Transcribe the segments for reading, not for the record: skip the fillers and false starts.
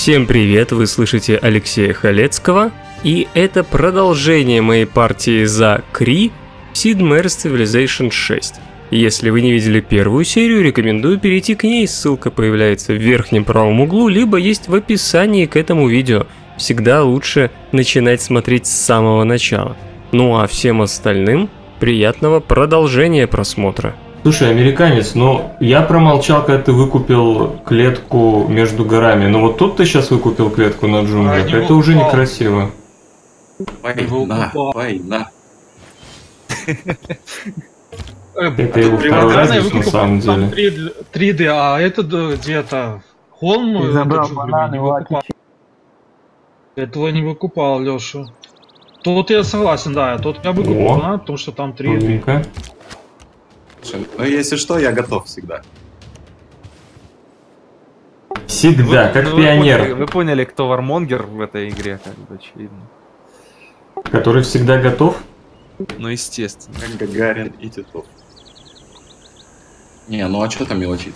Всем привет, вы слышите Алексея Халецкого, и это продолжение моей партии за Крee в Sid Meier's Civilization 6. Если вы не видели первую серию, рекомендую перейти к ней, ссылка появляется в верхнем правом углу, либо есть в описании к этому видео. Всегда лучше начинать смотреть с самого начала. Ну а всем остальным приятного продолжения просмотра. Слушай, американец, ну я промолчал, когда ты выкупил клетку между горами. Но вот тут ты сейчас выкупил клетку на джунглях. Это уже некрасиво. Война. Это его второй раз на самом деле. 3D, а этот где-то холм забрал бананы, этого не выкупал, Леша. Тут я согласен, да, тут я выкупал банан, потому что там 3D. Ну если что, я готов всегда. Всегда, как пионер. Вы поняли, кто вармонгер в этой игре, как бы, очевидно. Который всегда готов? Ну, естественно. Как Гагарин и Титов. Не, ну а что там мелочиться?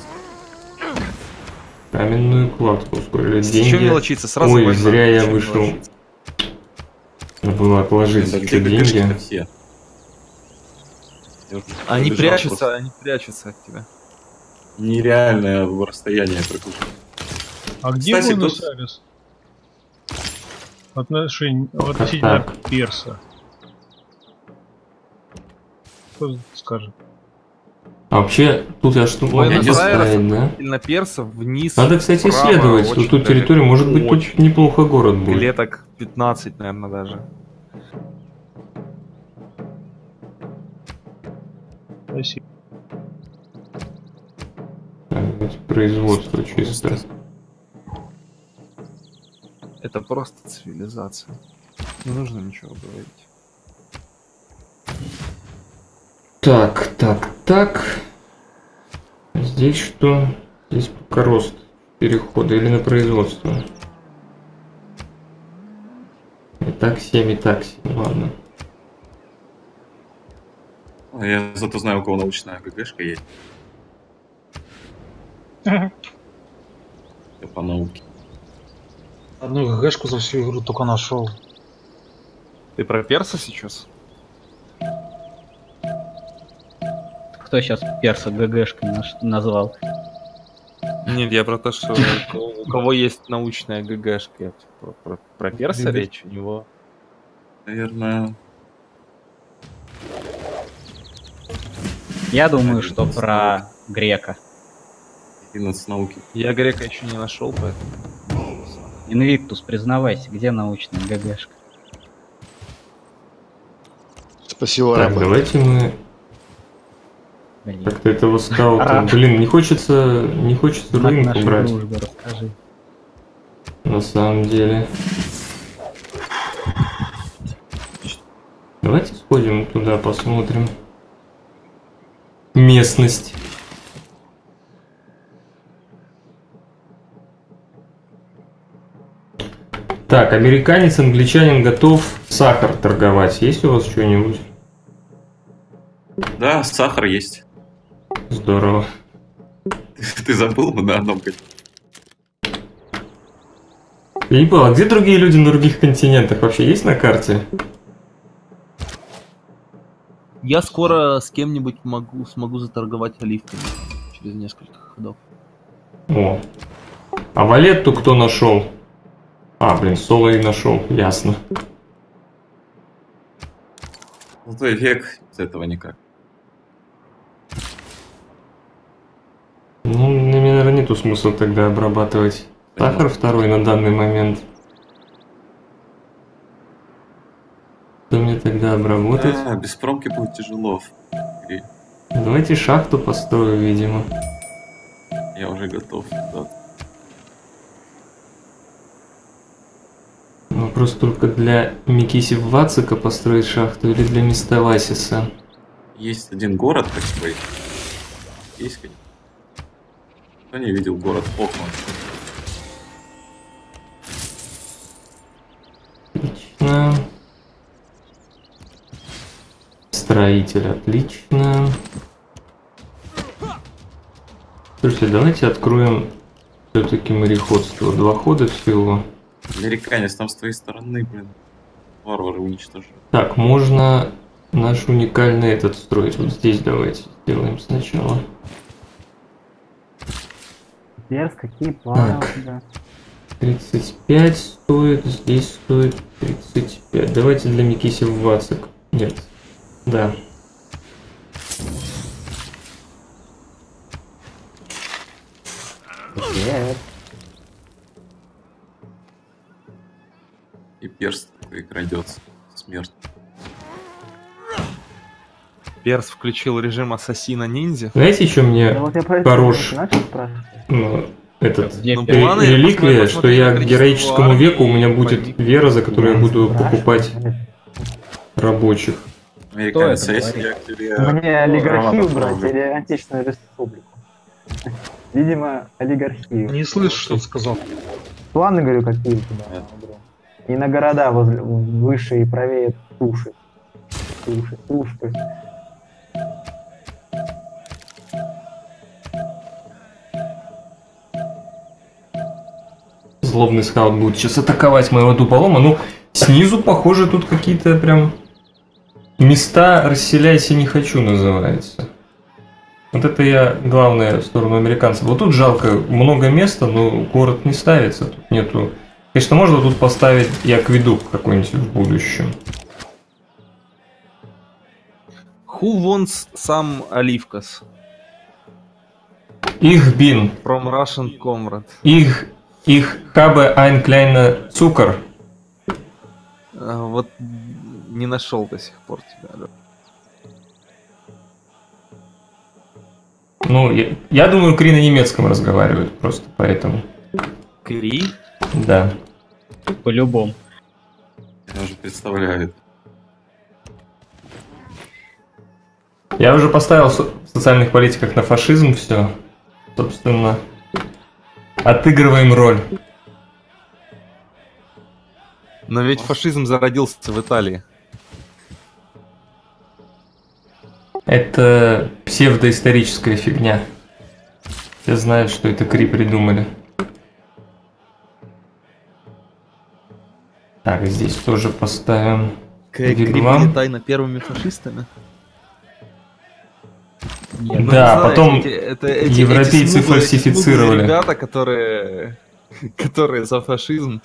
Каменную кладку ускорили. Деньги. Чем мелочиться? Сразу ой, война. зря я Чем вышел. мелочиться? Надо было отложить эти деньги. Все. Они прячутся от тебя. Нереальное расстояние прокушать. А где Кстати, Буэнос-Айрес? Относительно Перса. Кто скажет? А вообще, тут я что могу поставить, да? На персов вниз. Надо, кстати, вправо, исследовать очень эту территорию. Может быть, тут очень. неплохо город будет. Клеток 15, наверное, даже. Спасибо. Производство чисто. Это просто цивилизация. Не нужно ничего говорить. Так. Здесь что? Здесь пока рост перехода или на производство? И так 7, и так 7, ладно. Я зато знаю, у кого научная ГГшка есть. Я по науке. Одну ГГшку за всю игру только нашел. Ты про перса сейчас? Кто сейчас перса ГГшкой назвал? Нет, я про то, что у кого есть научная ГГшка. Про перса речь у него. Наверное. Я думаю, что про грека. 11 науки. Я грека еще не нашел, поэтому. Инвиктус, признавайся, где научная ГГшка? Спасибо, Так, Рэбо. давайте мы Блин. как-то этого скаута. Блин, не хочется руинку Нашу брать. дружбу расскажи. На самом деле. Давайте сходим туда, посмотрим. Местность. Так, американец, англичанин готов сахар торговать. Есть у вас что-нибудь? Да, сахар есть. Здорово. Ты забыл, мы на одном. Я не понял, а где другие люди на других континентах вообще есть на карте? Я скоро с кем-нибудь смогу заторговать оливками через несколько ходов. О. А Валетту кто нашел? А, блин, Соло и нашел, ясно. Золотой век, с этого никак. Ну, мне, наверное, нету смысла тогда обрабатывать. Сахар второй на данный момент. Что мне тогда обработать? Без промки будет тяжело. Давайте шахту построю, видимо. Я уже готов. Да. Вопрос только для Микиси Вацика построить шахту или для Мистовасиса? Есть один город такой. Есть какой-нибудь? Кто не видел город Окман? Отлично. Строитель, отлично. Слушайте, давайте откроем все-таки мореходство. 2 хода всего. Американец там с твоей стороны, блин. Варвары уничтожили. Так, можно наш уникальный этот строить. Вот здесь давайте сделаем сначала. Перс, какие планы Так. у тебя? 35 стоит, здесь стоит 35. Давайте для Микиси в Вацик. Нет. Да. Привет. И перст такой крадется. Смерть. Перс включил режим ассасина-ниндзя. Знаете, что Да мне вот я про это хорош? начал спрашивать. Ну, этот Где Ну, Перс? планы, я реликвия, посмотрел что я к количество героическому армий веку у меня и будет погиб. вера, за которую я буду Спрашивай. покупать рабочих. Американец, это а если говорит? я тебе... Мне олигархию права брать или античную республику? Видимо, олигархию. Не слышу, что ты сказал. Планы, говорю, какие у тебя? Нет. И на города выше и правее туши. Туши. Злобный скаут будет сейчас атаковать моего дуполома. Ну, снизу, похоже, тут какие-то прям места «расселяйся не хочу» называется. Вот это я, главное, в сторону американцев. Вот тут жалко, много места, но город не ставится. Тут нету... Конечно, можно тут поставить и акведук какой-нибудь в будущем. Who wants some оливкас? Их бин. From Russian comrade. Их habe ein kleiner Zucker. Вот не нашел до сих пор тебя. Да. Ну, я думаю, Кри на немецком разговаривают просто, поэтому. Кри? Да. По-любому. Я уже представляю. Я уже поставил в социальных политиках на фашизм все. Собственно, отыгрываем роль. Но ведь фашизм зародился в Италии. Это псевдоисторическая фигня. Все знают, что это Кри придумали. Так, здесь тоже поставим Кри вигвам. были тайно первыми фашистами. Нет, Ну, Да, не знаю, потом эти европейцы смуглые фальсифицировали. ребята, которые за фашизм.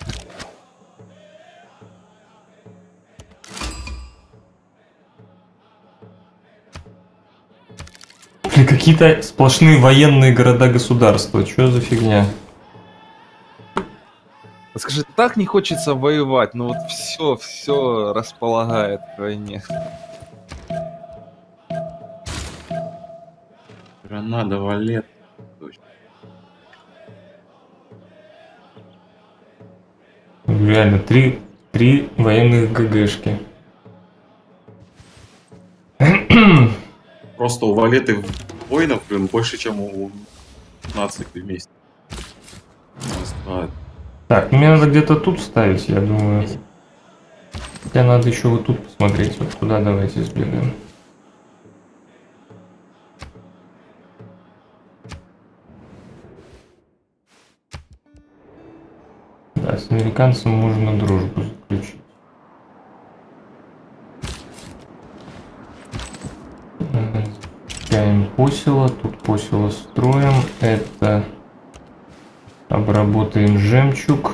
Какие-то сплошные военные города-государства. Что за фигня? Скажи, так не хочется воевать, но вот все располагает к войне. Гранада, валет. Точно. Реально, три военных ГГшки. Просто у валеты воинов, блин, больше, чем у наций вместе. Так, ну мне надо где-то тут ставить, я думаю. Хотя надо еще вот тут посмотреть. Вот туда давайте сбегаем. Да, с американцем можно дружбу заключить. Ставим посела, тут посела строим. Это обработаем жемчуг.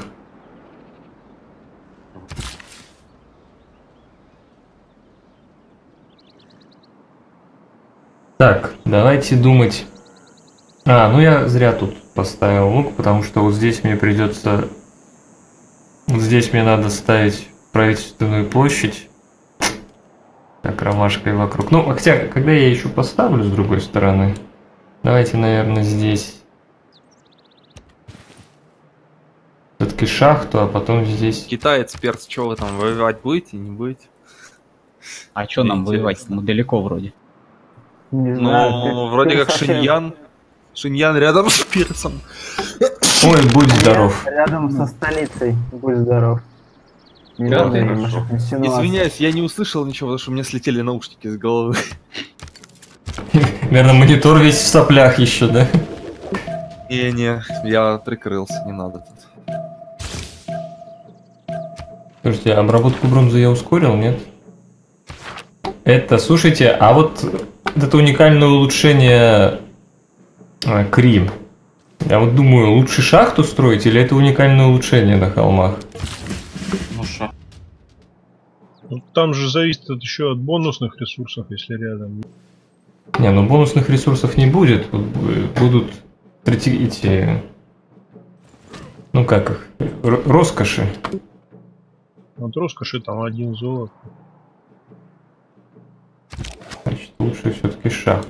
Так, давайте думать. Ну я зря тут поставил лук, потому что вот здесь мне придется... Вот здесь мне надо ставить правительственную площадь. Так, ромашкой вокруг. Ну, хотя, когда я еще поставлю с другой стороны, давайте, наверное, здесь все-таки шахту, а потом здесь... Китаец, перс, что вы там, воевать будете, не будете? А что нам Интересно. воевать? Мы далеко вроде. Не знаю. Ну, вроде как Шиньян. Шиньян рядом с персом. Ой, будь здоров. Рядом со столицей. Будь здоров. Не Да, надо хорошо. немножко инсинуаций. Извиняюсь, я не услышал ничего, потому что у меня слетели наушники с головы. Наверное, монитор весь в соплях еще, да? Не, я прикрылся, не надо тут. Слушайте, обработку бронзы я ускорил, нет? Это, слушайте, а вот это уникальное улучшение Кри. Я вот думаю, лучше шахту строить или это уникальное улучшение на холмах? Ну шо? Ну, там же зависит еще от бонусных ресурсов, если рядом. Не, ну бонусных ресурсов не будет. Будут эти... Ну как их? Роскоши. Вот роскоши там 1 золото. Значит, лучше все-таки шахту.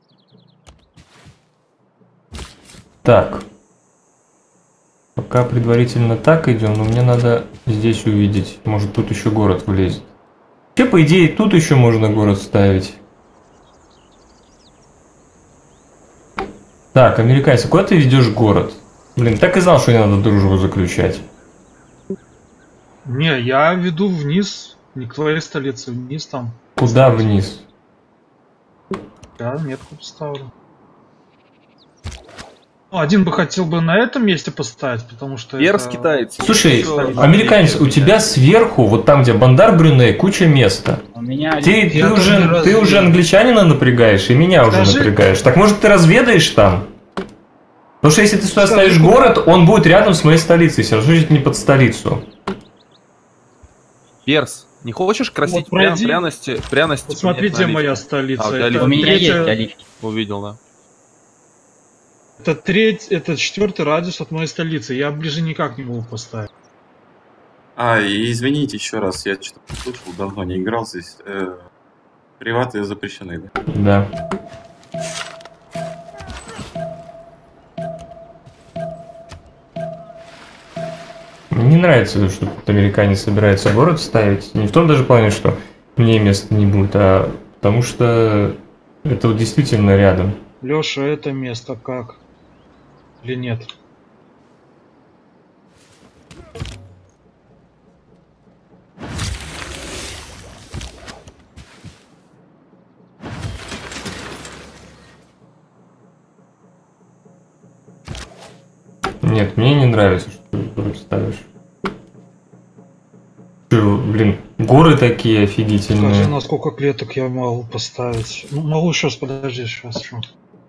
Так. Пока предварительно так идем, но мне надо здесь увидеть. Может, тут еще город влезет. Вообще, по идее, тут еще можно город ставить. Так, американцы, куда ты ведешь город? Блин, так и знал, что не надо дружбу заключать. Не, я веду вниз, не к твоей столице, вниз там. Куда вниз? Я метку поставлю. Ну, один бы хотел бы на этом месте поставить, потому что Перс это... китайцы. Слушай, Еще американец, у тебя сверху, вот там, где Бандар Брюней, куча места. У меня Ты Я тоже уже развеял. англичанина напрягаешь, и меня уже Скажи- напрягаешь. Так может ты разведаешь там? Потому что если ты сюда Скажи, ставишь куда? город, он будет рядом с моей столицей, все равно не под столицу. Перс, не хочешь красить Вот пройди. пряности? Вот смотри, где моя столица. А, у тебя Это лифт. у меня третья- есть оливки. Увидел, да. Это 4-й радиус от моей столицы. Я ближе никак не могу поставить. И извините еще раз, я что-то слышал, давно не играл здесь. Приваты запрещены, да? Да. Мне не нравится, что тут американец собирается город ставить. Не в том даже плане, что мне места не будет, а потому что это вот действительно рядом. Лёша, это место как? Или нет? Нет, мне не нравится, что ты город ставишь. Чё, блин, горы такие офигительные. Скажи, на сколько клеток я могу поставить? Ну, могу сейчас, подожди, сейчас. Что?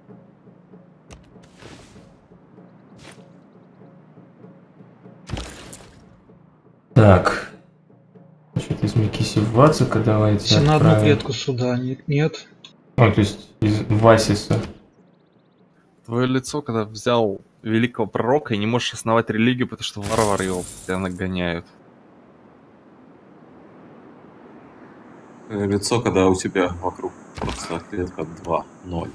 Так. Значит, из Микиси в Вацика давайте Если на одну отправим. клетку сюда нет. Ну, то есть из Васиса. Твое лицо, когда взял великого пророка и не можешь основать религию, потому что варвары его постоянно гоняют. Лицо, когда у тебя вокруг просто клетка 2-0.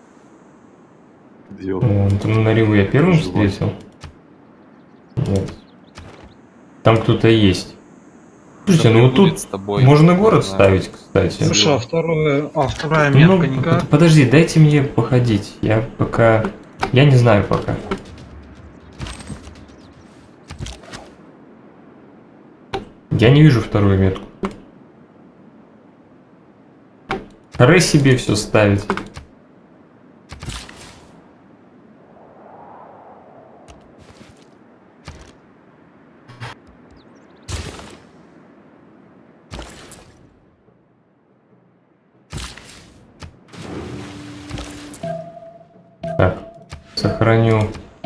Там на Риву я первым Живой. встретил. Нет. Там кто-то есть. Слушайте, ну вот будет тут с тобой, можно город да. ставить, кстати. Слушай, вторая Ну, метка никак. подожди, дайте мне походить. Я пока... Я не знаю пока. Я не вижу вторую метку. Рэй себе все ставить. Так, сохраню.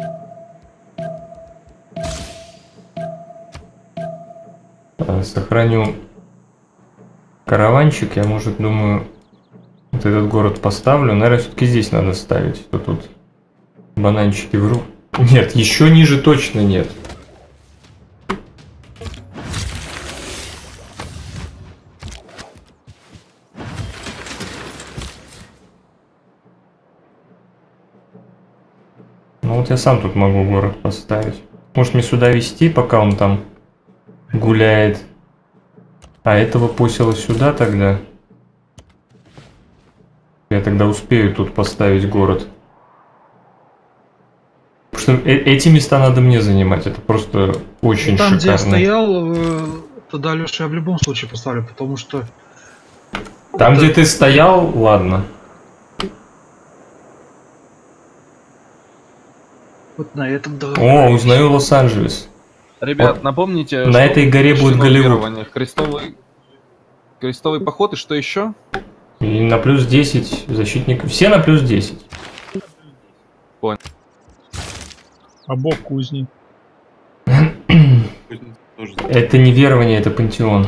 Сохраню караванчик. Я, может, думаю, вот этот город поставлю. Наверное, все-таки здесь надо ставить. Что тут бананчики вру. Нет, еще ниже точно нет. Ну вот я сам тут могу город поставить. Может мне сюда везти, пока он там гуляет. А этого посела сюда тогда. Я тогда успею тут поставить город. Потому что эти места надо мне занимать. Это просто очень Там, где я шикарно. стоял, тогда, Леша, я в любом случае поставлю, потому что... Там, это- где ты стоял, ладно. Вот на этом О, узнаю Лос-Анджелес. Ребят, Вот. напомните, На что этой горе будет учтено в Голливуд. верованиях. Крестовый поход и что еще? И на плюс 10 защитников. Все на плюс 10. А бог кузни. Кузнец тоже. Это не верование, это пантеон.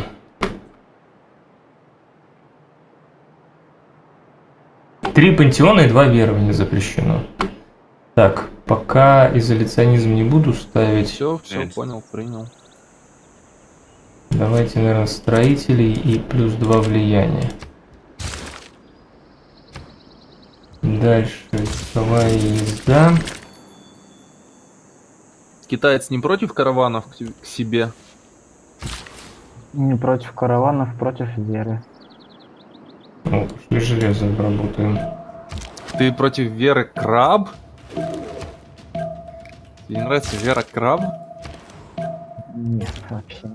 Три пантеона и 2 верования запрещено. Так, пока изоляционизм не буду ставить. Все, Нет. понял, принял. Давайте, наверное, строителей и плюс 2 влияния. Дальше весовая езда. Китаец не против караванов к себе? Не против караванов, против веры. О, пошли железо обработаем. Ты против веры краб? Тебе не нравится вера краб? Нет, вообще.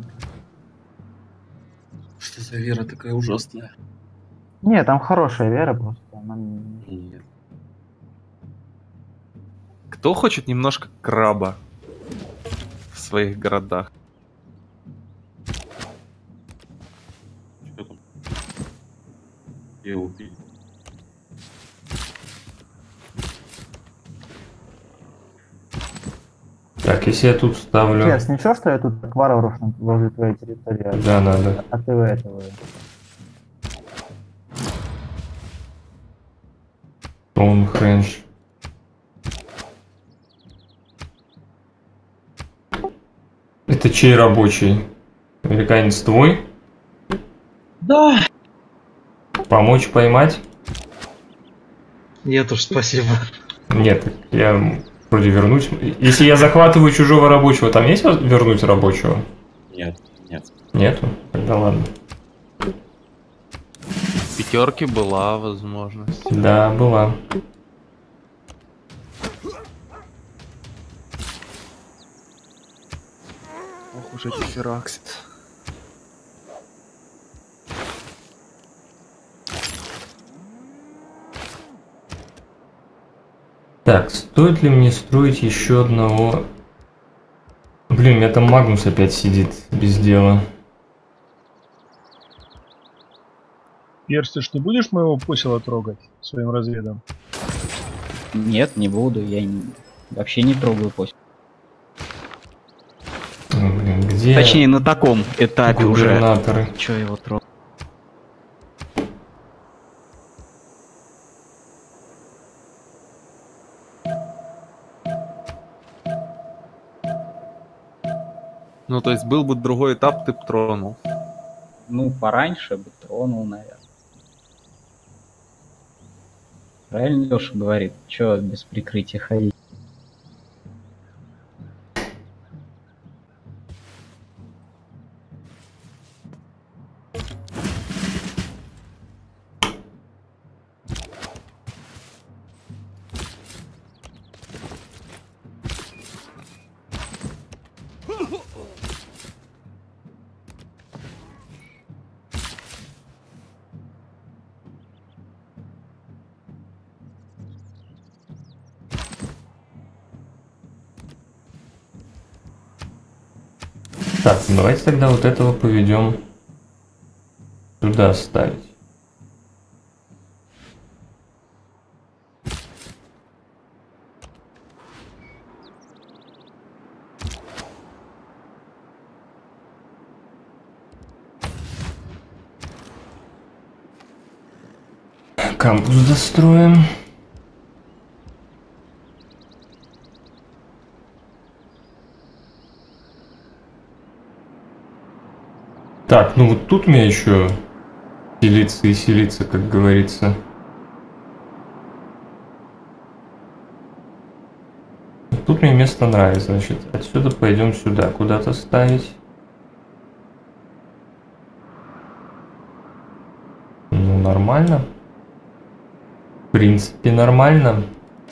Что за вера такая ужасная? Нет, там хорошая вера просто. Она... Нет. Кто хочет немножко краба в своих городах? Что там? Я убил. Так, если я тут ставлю... Чес, ничего, что я тут так варваров возле твоей территории? Да, надо. А ты этого... Стоунхендж. Это чей рабочий? Американец твой? Да. Помочь поймать? Нет уж, спасибо. Нет, я вроде вернуть. Если я захватываю чужого рабочего, там есть вернуть рабочего? Нет, нет. Нету? Тогда ладно. В пятерке была возможность. Да, была. Ох уж эти фераксит. Так, стоит ли мне строить еще одного... Блин, у меня там Магнус опять сидит без дела. Перс, ты ж не будешь моего посела трогать своим разведом? Нет, не буду, вообще не трогаю после. О, блин, где Точнее, на таком этапе уже. губернаторы? Чё его трогать? Ну, то есть был бы другой этап, ты б тронул. Ну, пораньше бы тронул, наверное. Правильно Леша говорит, чё без прикрытия ходить? Так, ну давайте тогда вот этого поведем сюда ставить. Кампус достроим. Так, ну вот тут у меня еще селиться и селиться, как говорится. Тут мне место нравится, значит, отсюда пойдем сюда, куда-то ставить. Ну, нормально. В принципе, нормально.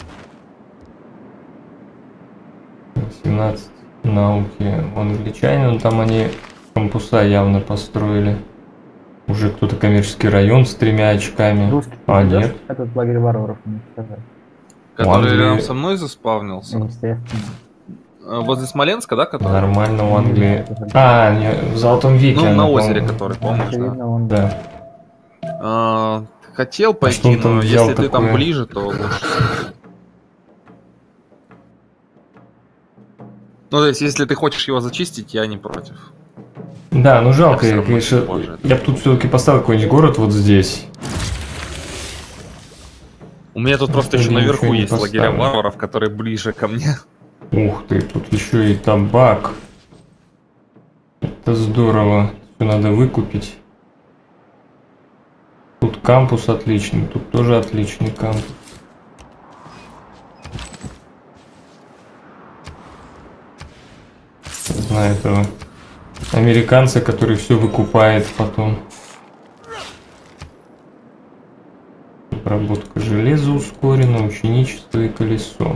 17 науки. Он англичанин, но там они кампуса явно построили. Уже кто-то коммерческий район с 3 очками. Русский, А, идёшь нет. Этот лагерь варваров не сказать. Который Англии- рядом со мной заспавнился. Естественно. Возле Смоленска, да, который? Нормально в Англии. А, не, в Золотом веке. Ну, она, на озере, по-моему. который, помнишь, да? Очевидно, он Да. Хотел что пойти, он там но взял если ты там такое? ближе, то лучше. Ну, то есть, если ты хочешь его зачистить, я не против. Да, ну жалко, Я всё я, равно конечно, позже. я бы тут все-таки поставил какой-нибудь город вот здесь. У меня тут просто Я еще ничего наверху не есть лагеря поставлю. варваров, которые ближе ко мне. Ух ты, тут еще и табак. Это здорово. Все надо выкупить. Тут кампус отличный, тут тоже отличный кампус. Знаю этого американца, который все выкупает потом. Обработка железа ускорена, ученичество и колесо.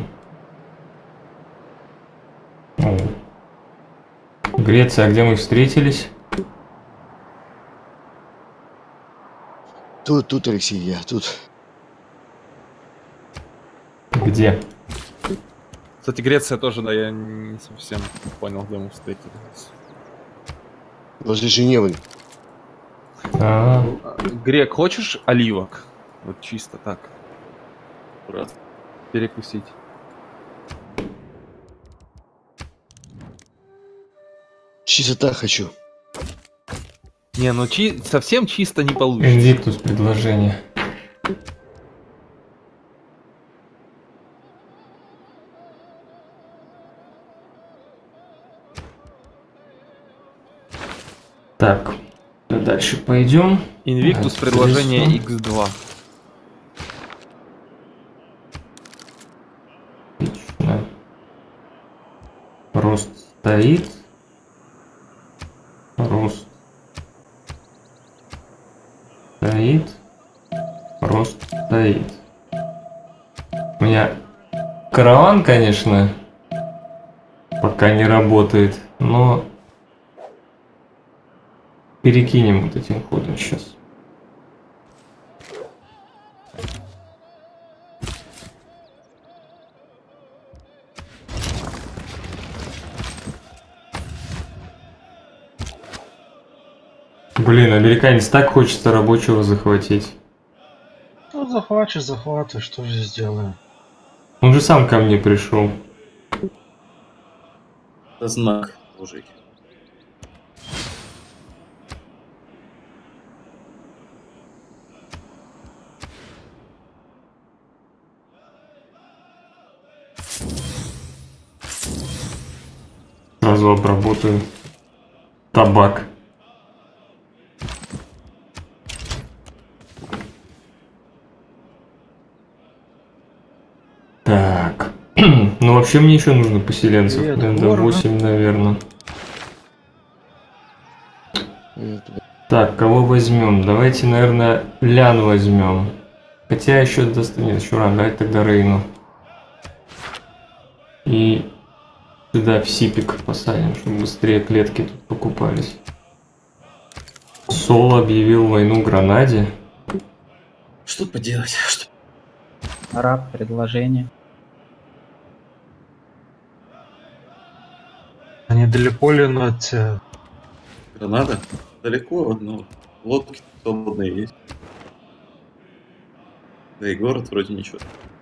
О. Греция, а где мы встретились? Тут, Алексей, я тут. Где? Кстати, Греция тоже, да, я не совсем понял, где мы встретились. Возле Женевы. А, Грек, хочешь оливок? Вот чисто так. Брат. Перекусить. Чистота хочу. Не, ну совсем чисто не получится. Инвиктус предложение. Так, дальше пойдем. Инвиктус Так, предложение колесо. X2. Отлично. Рост стоит. Рост стоит. Рост стоит. У меня караван, конечно, пока не работает, но перекинем вот этим ходом сейчас. Блин, американец так хочется рабочего захватить. Ну, захваты, что же сделаем? Он же сам ко мне пришел. Это знак, мужик. Сразу обработаю табак. Так. Ну вообще мне еще нужно поселенцев. Привет, До Горго. 8, наверное. Так, кого возьмем? Давайте, наверное, Лян возьмем. Хотя еще нет, еще рано. Давайте тогда Рейну. И сюда в Сипик посадим, чтобы быстрее клетки тут покупались. Сол объявил войну Гранаде. Что поделать? Что? Араб, предложение. А недалеко ли от тебя? Гранада? Далеко, но лодки свободные есть. Да и город вроде ничего.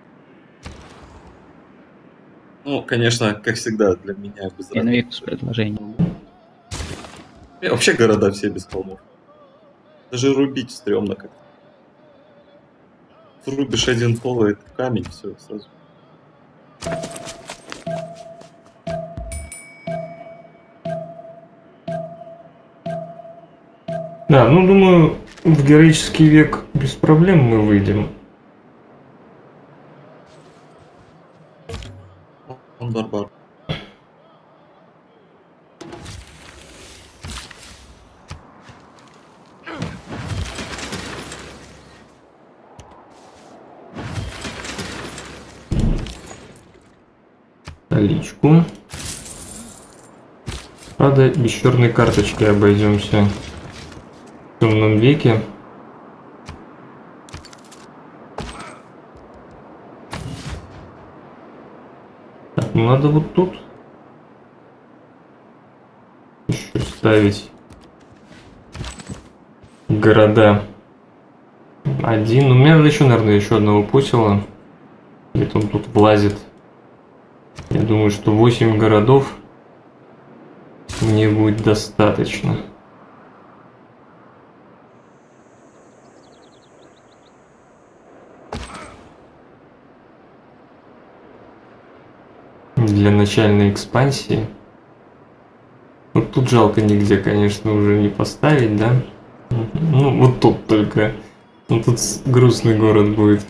Ну, конечно, как всегда, для меня без разницы. Инвиктус, предложение. Вообще города все без холмов. Даже рубить стрёмно как-то. Рубишь один пол, и камень, все сразу. Да, ну думаю, в героический век без проблем мы выйдем. Он барбар. Столичку. Правда, без черной карточки обойдемся в темном веке. Ну, надо вот тут еще ставить города. Один. У меня надо еще, наверное, еще одного пусила. Где-то он тут влазит. Я думаю, что 8 городов мне будет достаточно. Для начальной экспансии. Вот тут жалко нигде, конечно, уже не поставить, да? Ну, вот тут только. Ну, тут грустный город будет.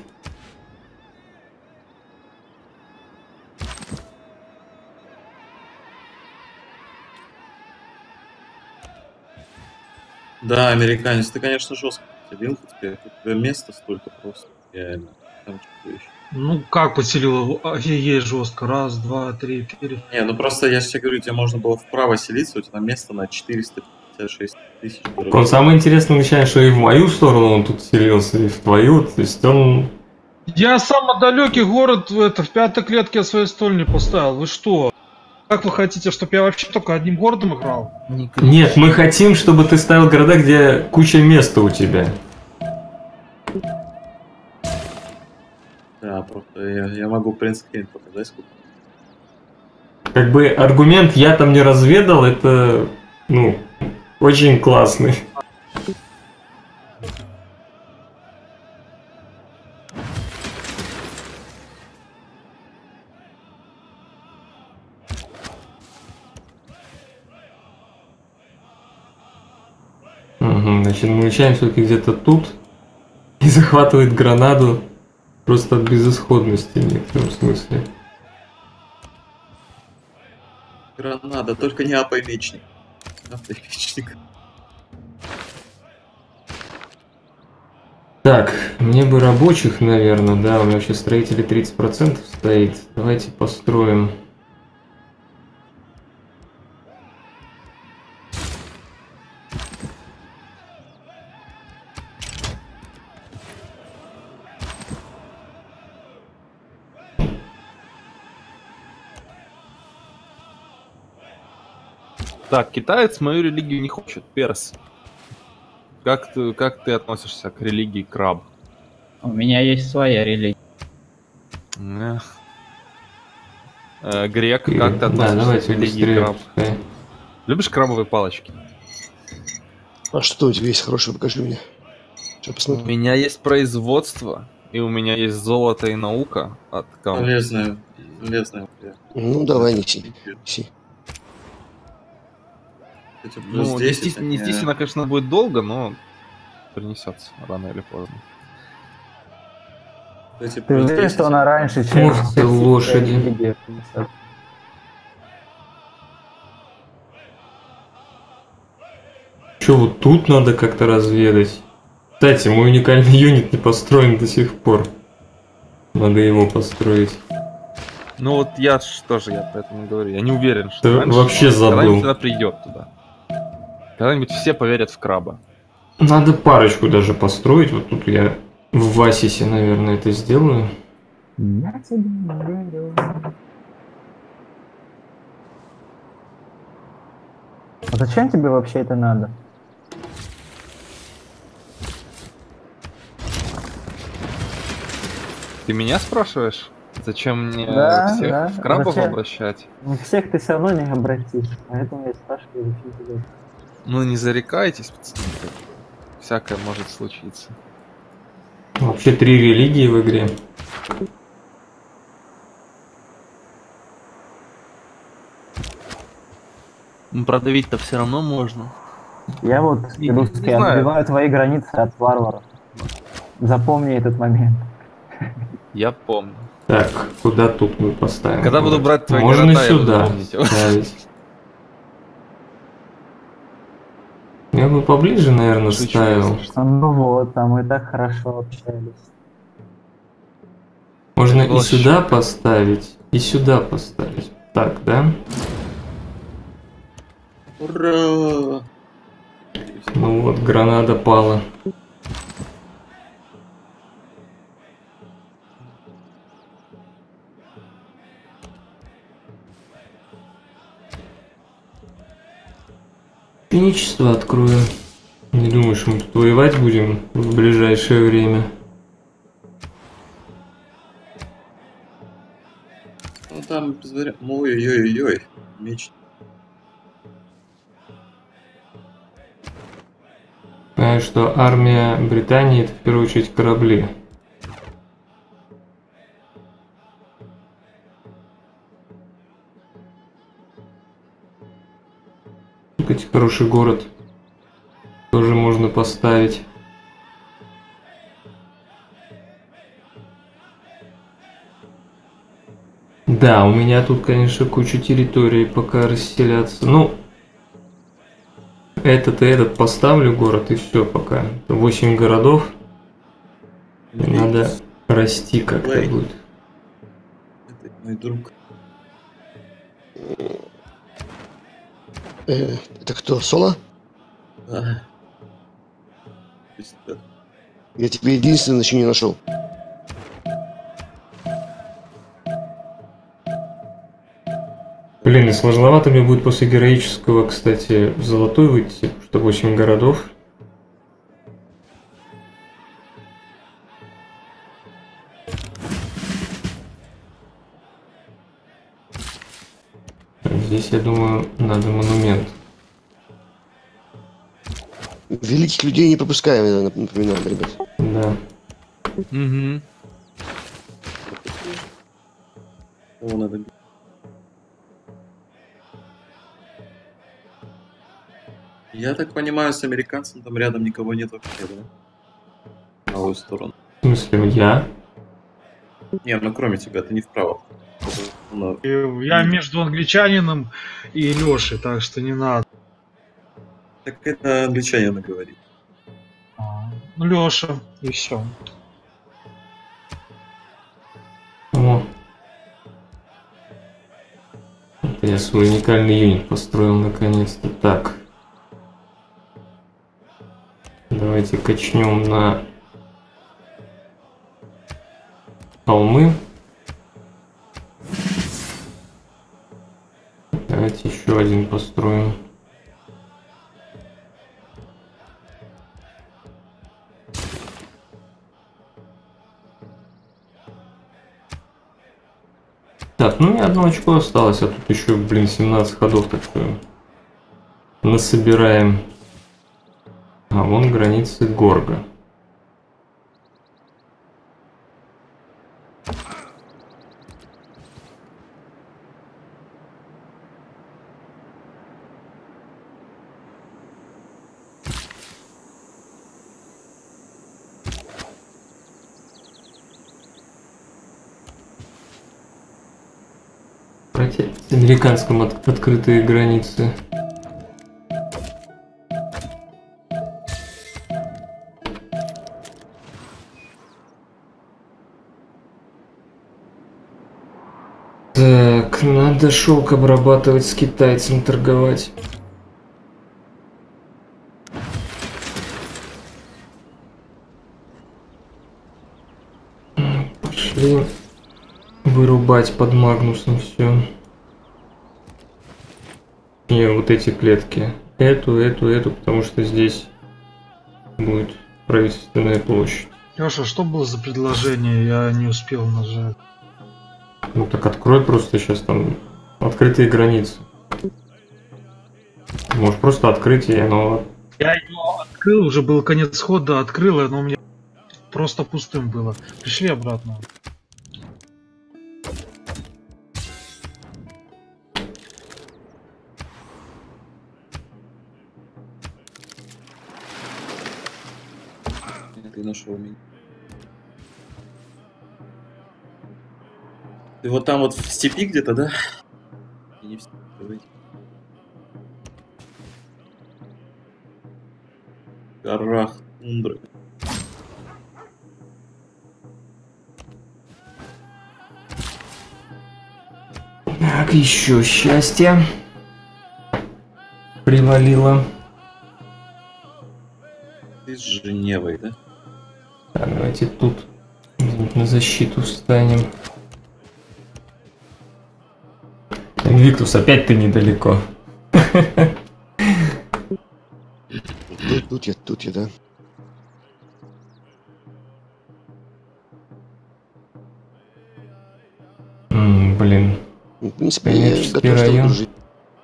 Да, американец, ты, конечно, жестко поделил, у тебя места столько просто, реально. Там что еще? Ну как поселил его? Офигеть жестко. Раз, два, три, четыре. Не, ну просто я же тебе говорю, тебе можно было вправо селиться, у тебя место на 456 тысяч. Он самое интересное начинает, что и в мою сторону он тут селился, и в твою, то есть он... Я самый далекий город в пятой клетке я своей столь поставил. Вы что? Как вы хотите, чтобы я вообще только одним городом играл? Нет, мы хотим, чтобы ты ставил города, где куча места у тебя. Да, просто я могу принтскрин показать, сколько. Как бы аргумент «я там не разведал» это, ну, очень классный. Угу, значит, мы начинаем все-таки где-то тут и захватывает Гранаду просто от безысходности в некотором смысле. Гранада, только не апай мечник. Апай мечник. Так, мне бы рабочих, наверное, да, у меня вообще строители 30% стоит. Давайте построим. Так, китаец мою религию не хочет, перс. Как ты относишься к религии краб? У меня есть своя религия. Грек, как ты Да, относишься к давайте религии быстрее. краб? Любишь крабовые палочки? А что у тебя есть хорошее? Покажи мне. Что У посмотрим? меня есть производство, и у меня есть золото и наука от кого? Полезная. Ну, давай, неси. Неси. Ну, естественно, конечно, будет долго, но принесется рано или поздно. Ты уверен, что она раньше, чем... Ох ты, лошади. религия принесет? Че, вот тут надо как-то разведать? Кстати, мой уникальный юнит не построен до сих пор. Надо его построить. Ну вот я поэтому говорю, я не уверен, что Ты раньше, вообще но забыл. когда-нибудь она придет туда. Когда-нибудь все поверят в краба. Надо парочку даже построить. Вот тут я в Васисе, наверное, это сделаю. Я тебе не верю. А зачем тебе вообще это надо? Ты меня спрашиваешь? Зачем мне Да, всех да. в крабов Зачем? обращать? Ну, всех ты все равно не обратишь, поэтому я спрашиваю, зачем тебе это. Ну не зарекайтесь, пацаны. Всякое может случиться. Вообще 3 религии в игре. Ну продавить-то все равно можно. Я вот, Не русский, знаю. отбиваю твои границы от варваров. Запомни этот момент. Я помню. Так, куда тут мы поставим? Когда буду Вот. брать твои Можно города, я буду сюда помнить его. ставить. Я бы поближе, наверное, Шучу, ставил. если что. Ну вот, там мы так хорошо общались. Можно и Было сюда щука. поставить, и сюда поставить. Так, да? Ура! Ну вот, граната пала. Ученичество открою. Не думаешь, мы тут воевать будем в ближайшее время? Ну там, ой-ой-ой, меч. Знаю, что армия Британии это в первую очередь корабли. Кстати, хороший город. Тоже можно поставить. Да, у меня тут, конечно, куча территорий пока расселяться. Ну, этот и этот поставлю город, и все пока. 8 городов. И надо расти как-то Лей. будет. Это мой друг. Это кто, Соло? Да. То есть, да. Я тебе единственное еще не нашел. Блин, и сложновато мне будет после героического, кстати, в золотой выйти, потому что 8 городов. Здесь, я думаю, надо монумент. Великих людей не пропускаем, я напоминаю, ребят. Да. Угу. Кого надо бить? Я так понимаю, с американцем там рядом никого нет вообще, да? На правую сторону. В смысле, я? Не, ну кроме тебя, ты не вправо. Ну, Я между англичанином и Лешей, так что не надо. так это англичанин говорит. Ну, Леша, и все. О. Это я свой уникальный юнит построил наконец-то. Так. Давайте качнем на холмы. Давайте еще один построим. Так, ну и одно очко осталось, а тут еще, блин, 17 ходов, так что насобираем. А вон границы Горга. С американском открытые границы. Так, надо шелк обрабатывать, с китайцем торговать. Пошли вырубать под Магнусом все. Не, вот эти клетки. Эту, потому что здесь будет правительственная площадь. Леша, что было за предложение? Я не успел нажать. Ну так открой просто сейчас там открытые границы. Можешь просто открыть и оно... Я его открыл, уже был конец хода, открыл, и оно у меня просто пустым было. Пришли обратно. Ты нашел меня. Ты вот там вот в степи где-то, да? И не в степи, давайте. В горах тундры. Так, еще счастье. Привалило. Ты с Женевой, да? Так, давайте тут на защиту встанем. Инвиктус, опять ты недалеко. Тут я, да. Блин. В принципе, я Коммерческий готов с тобой район. дружить.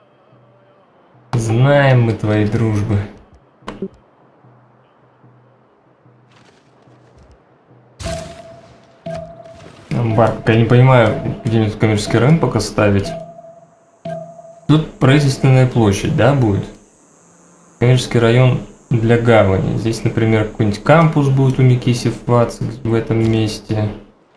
Знаем мы твои дружбы. Барк, я не понимаю, где-нибудь коммерческий район пока ставить. Тут правительственная площадь, да, будет? Коммерческий район для гавани. Здесь, например, какой-нибудь кампус будет у Микисев 20 в этом месте.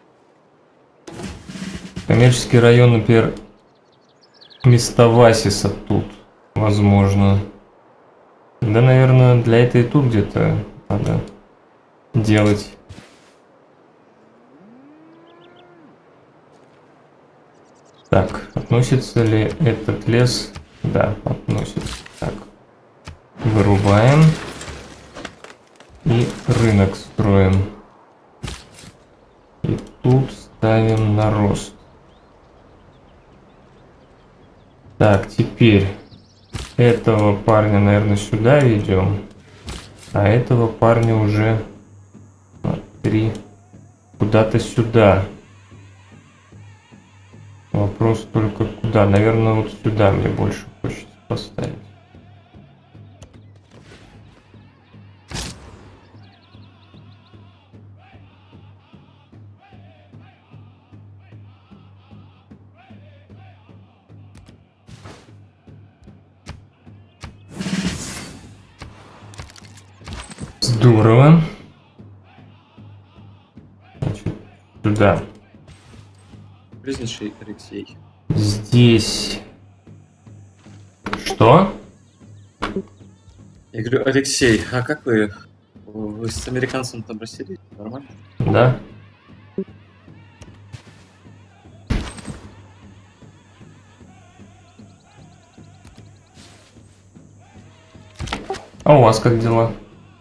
Коммерческий район, например, места Васиса тут, возможно. Да, наверное, для этой тут где-то надо делать. Так, относится ли этот лес? Да, относится. Так, вырубаем. И рынок строим. И тут ставим на рост. Так, теперь этого парня, наверное, сюда ведем. А этого парня уже 3 куда-то сюда. Вопрос только куда. Наверное, вот сюда мне больше хочется поставить. Здорово. Значит, сюда. Признейший Алексей. Здесь. Что? Я говорю, Алексей, а как вы? Вы с американцем там расселись? Нормально? Да. А у вас как дела?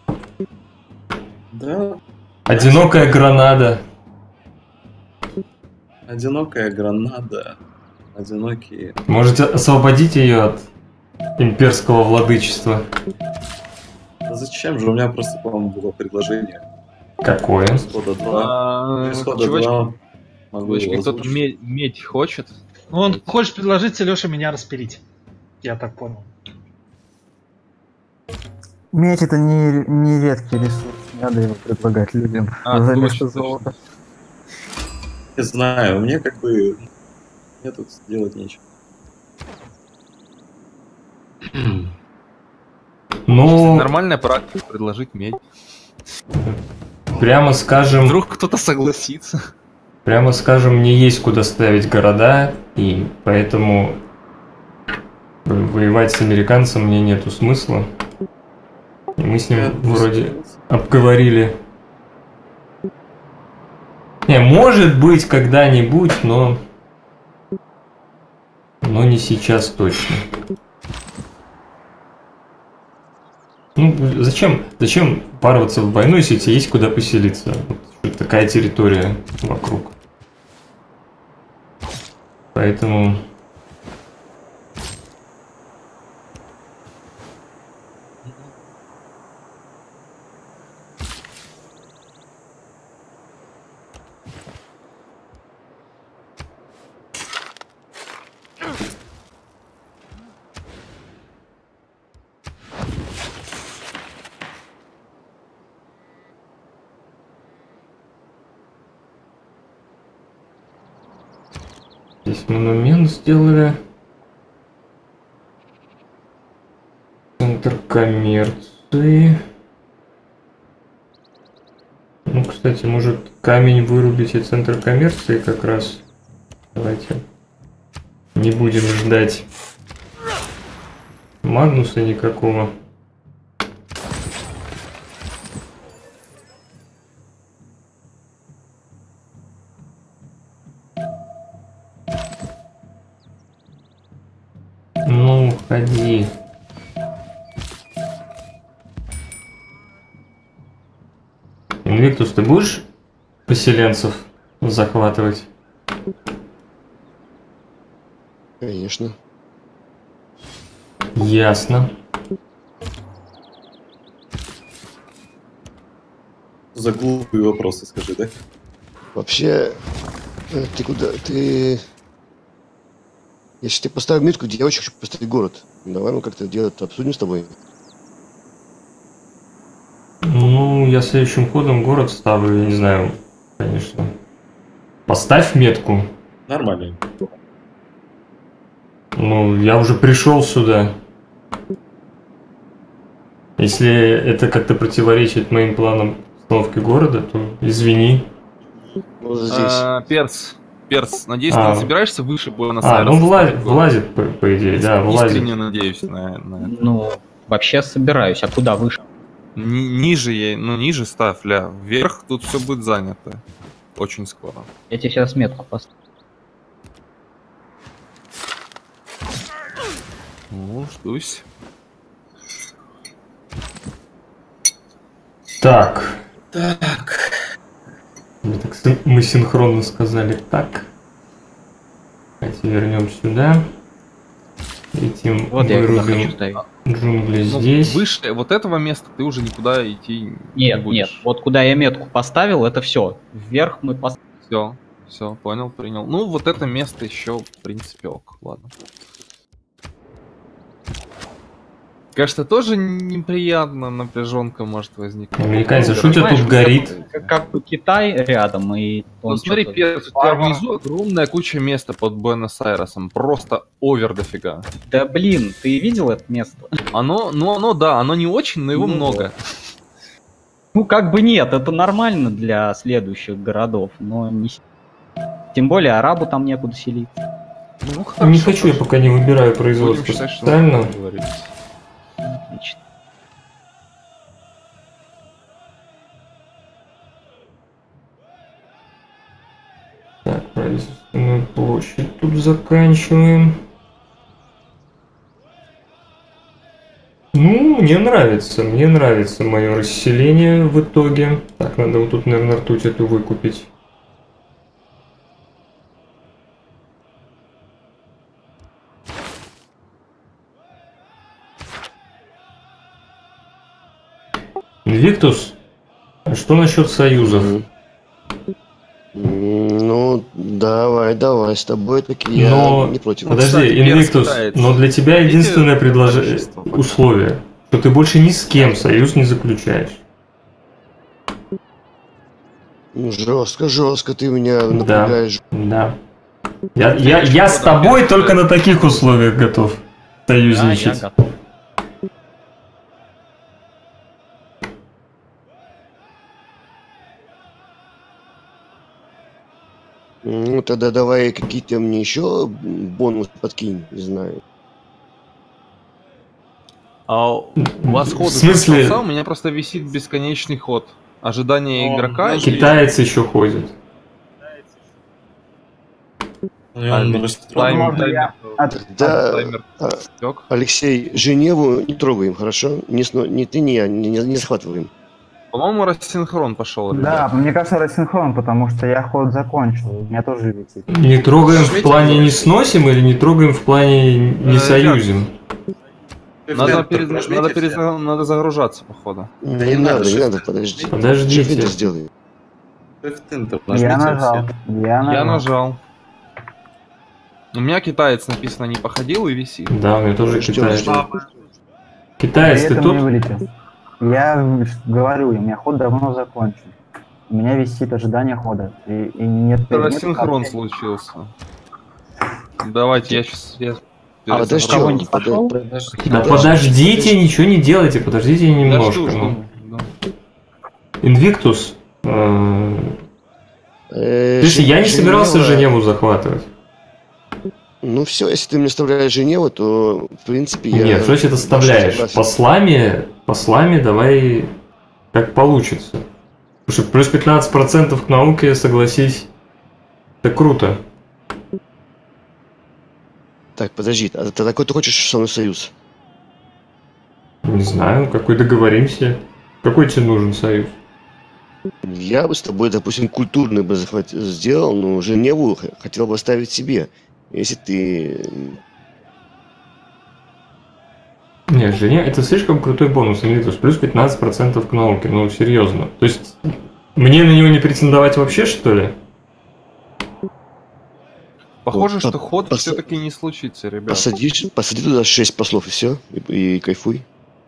Да. Одинокая гранада. Одинокая гранада. Одинокие. Можете освободить ее от имперского владычества. Да зачем же? У меня просто, по-моему, было предложение. Какое? Исхода 2. Исхода 2. Могу Чувачки, его кто-то озвучить. медь хочет? Ну, он хочет предложить Леша меня распилить. Я так понял. Медь это не редкий ресурс, не надо его предлагать людям за место точно, золота. Не знаю, мне как бы... Мне тут делать нечего. Ну, Нормальная практика предложить медь. прямо скажем, Вдруг кто-то согласится. мне есть куда ставить города, и поэтому воевать с американцем мне нету смысла. И мы с ним вроде обговорили. Не, может быть когда-нибудь, но не сейчас точно. Ну, зачем пароваться в войну, если тебе есть куда поселиться? Вот такая территория вокруг. Поэтому... Здесь монумент сделали. Центр коммерции. Ну, кстати, может камень вырубить и центр коммерции как раз. Давайте не будем ждать Магнуса никакого. Ну, ходи. Инвиктус, ты будешь поселенцев захватывать? Конечно. Ясно. За глупые вопросы скажи, да? Вообще, ты куда? Ты... Если ты поставил метку, где я очень хочу поставить город. Давай мы как-то дело обсудим с тобой. Ну, я следующим ходом город ставлю, я не знаю, конечно. Поставь метку. Нормально. Ну, я уже пришел сюда. Если это как-то противоречит моим планам установки города, то извини. Вот здесь. Перс, надеюсь, ты не собираешься выше Буэнос ну Айреса? влазит, по идее, да, влазит. Искренне надеюсь на это. Ну, вообще собираюсь. А куда выше? Ниже ставь, ля. Вверх тут все будет занято. Очень скоро. Я тебе сейчас метку поставлю. Ну, ждусь. Так. Так. Мы синхронно сказали так. Давайте вернем сюда. Этим Вот я куда вырубим хочу ставить. джунгли Ну, здесь. выше вот этого места ты уже никуда идти не Нет, будешь. вот куда я метку поставил, это все. Вверх мы поставили. Все, понял, принял. Ну, вот это место еще, в принципе, ок. Ладно. Кажется, тоже неприятно, напряженка может возникнуть. Американцы, что у тебя тут горит? Как бы Китай рядом и... Ну смотри, Перс, у тебя внизу огромная куча места под Буэнос-Айресом. Просто овер дофига. Да блин, ты видел это место? Оно не очень, но его много. Ну как бы нет, это нормально для следующих городов, но не... Тем более арабу там некуда селиться. Ну, Не хочу, я пока не выбираю производство Будем считать, что специально. мы договорились. Отлично. Так, правительственную площадь тут заканчиваем. Ну, мне нравится мое расселение в итоге. Так, надо вот тут, наверное, ртуть эту выкупить. Виктус, а что насчет союзов? Ну, давай, с тобой таки я Но, не против. подожди, Кстати, Инвиктус, Перс но для тебя единственное общество. условие, что ты больше ни с кем союз не заключаешь. Ну, жестко ты меня напрягаешь. Да. Я с тобой только на таких условиях готов Да, я союзничать. готов. Ну, тогда давай какие-то мне еще бонусы подкинь, не знаю. А у вас ход В смысле? начался? У меня просто висит бесконечный ход. Ожидание игрока. Китаец еще ходит. Таймер Да, истек. Алексей, Женеву не трогаем, хорошо? Ни ты, ни я не захватываем. По-моему, рассинхрон пошел. Да, мне кажется, рассинхрон, потому что я ход закончил. У меня тоже висит. Не трогаем в плане не сносим или не трогаем в плане не союзим? Надо загружаться, походу. Не надо, подожди. Подождите. Что ты сделай? Я нажал. Я нажал. У меня китаец написано не походил и висит. Да, у меня тоже Ждем, китаец. ждем. Китаец, ты При этом не тут? вылетел. Я говорю, у меня ход давно закончен. У меня висит ожидание хода. И нет предметов, Рассинхрон как- случился. Давайте, я сейчас... Подожди, кого-нибудь пошел? Да подождите, ничего не делайте, подождите немножко. ну. Инвиктус. Слушай, я не собирался Женеву захватывать. Ну все, если ты мне оставляешь Женеву, то в принципе я... Нет, что значит оставляешь? Послами давай как получится. Потому что плюс 15% к науке, согласись, это круто. Так, подожди, а ты какой ты хочешь со мной союз? Не знаю, какой договоримся. Какой тебе нужен союз? Я бы с тобой, допустим, культурный бы сделал, но Женеву хотел бы оставить себе. Если ты... Нет, Женя, это слишком крутой бонус, Инвиктус. Плюс 15% к науке, ну серьезно. То есть Мне на него не претендовать вообще, что ли? Похоже, Ну, что ход пос- все-таки не случится, ребят. Посади туда 6 послов и все, и кайфуй.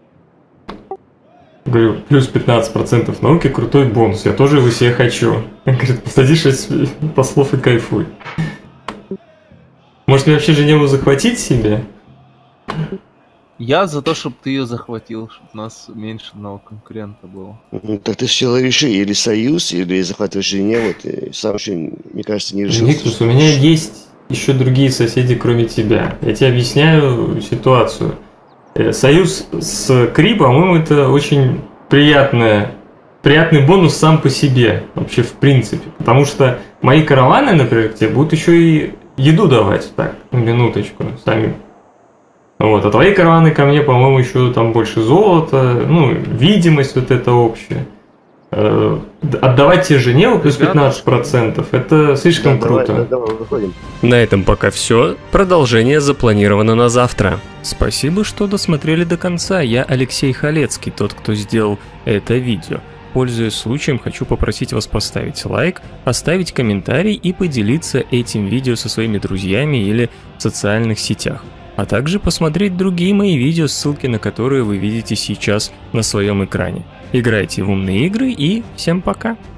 Говорю, плюс 15% науки, крутой бонус. Я тоже его себе хочу. Он говорит, посади 6 послов и кайфуй. Может, мне вообще Женеву захватить себе? Я за то, чтобы ты ее захватил, чтобы у нас меньше одного конкурента было. Так ты сначала реши, или союз, или захватываешь Женеву, ты сам еще, мне кажется, не решил. Никтус, у меня есть еще другие соседи, кроме тебя. Я тебе объясняю ситуацию. Союз с Кри, по-моему, это очень приятный бонус сам по себе, вообще в принципе. Потому что мои караваны, например, тебе будут еще и еду давать, так, минуточку, сами. Вот, а твои караваны ко мне, по-моему, еще там больше золота, ну, видимость вот эта общая. Отдавать тебе Женеву плюс 15%, это слишком круто. Давай, выходим. На этом пока все. Продолжение запланировано на завтра. Спасибо, что досмотрели до конца. Я Алексей Халецкий, тот, кто сделал это видео. Пользуясь случаем, хочу попросить вас поставить лайк, оставить комментарий и поделиться этим видео со своими друзьями или в социальных сетях. А также посмотреть другие мои видео, ссылки на которые вы видите сейчас на своем экране. Играйте в умные игры и всем пока!